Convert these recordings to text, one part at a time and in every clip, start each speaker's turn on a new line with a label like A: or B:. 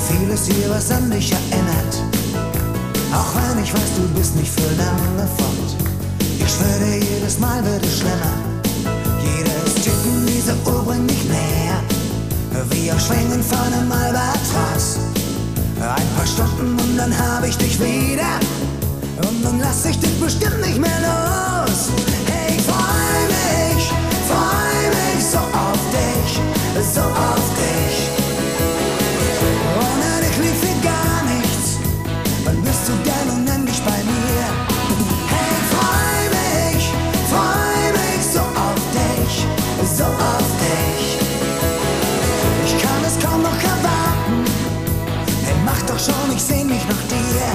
A: vieles hier, was an dich erinnert. Auch wenn ich weiß, du bist nicht für lange fort. Ich schwöre, jedes Mal wird es schlimmer. Jedes Ticken dieser Uhr bringt mich näher, wie auf Schwingen von einem Albatros. Ein paar Stunden und dann hab ich dich wieder, und dann lass ich dich bestimmt nicht mehr los. Hey, ich freu mich so auf dich, so auf dich. Ohne dich lief hier gar nichts. Wann bist du denn unendlich bei mir? Hey, ich freu mich so auf dich, so auf dich. Ich kann es kaum noch erwarten. Hey, mach doch schon, ich seh mich nach dir.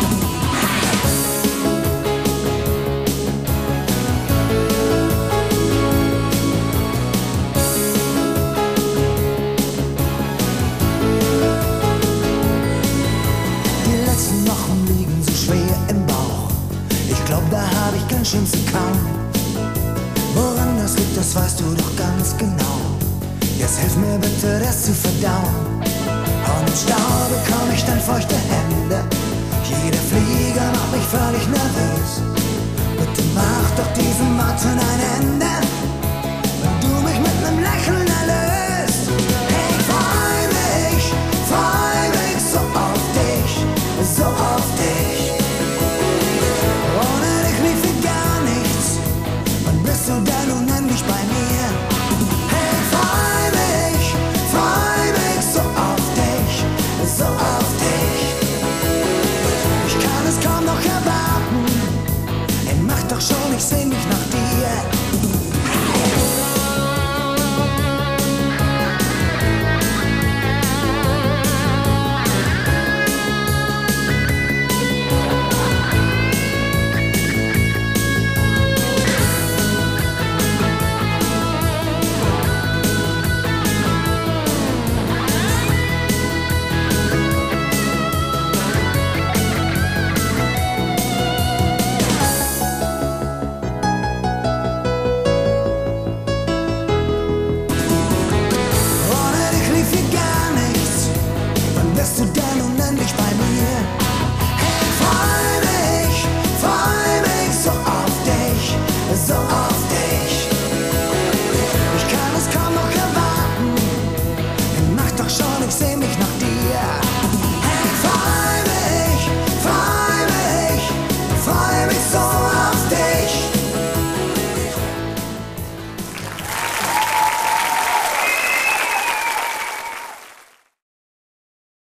A: Da hab ich ganz schön zu kauen. Woran das liegt, das weißt du doch ganz genau. Jetzt hilf mir bitte, das zu verdauen. Und im Stau bekomm ich dann feuchte Hände. Jeder Flieger macht mich völlig nervös. Bitte mach doch diesem Warten ein Ende, wenn du mich mit nem Lächeln erlöst. Hey, ich freu mich so auf dich, so auf dich. Bist du denn unendlich bei mir? Hey, freu mich so auf dich, so auf dich. Ich kann es kaum noch erwarten. Hey, mach doch schon, ich seh mich nach dir. Bist du denn unendlich bei mir?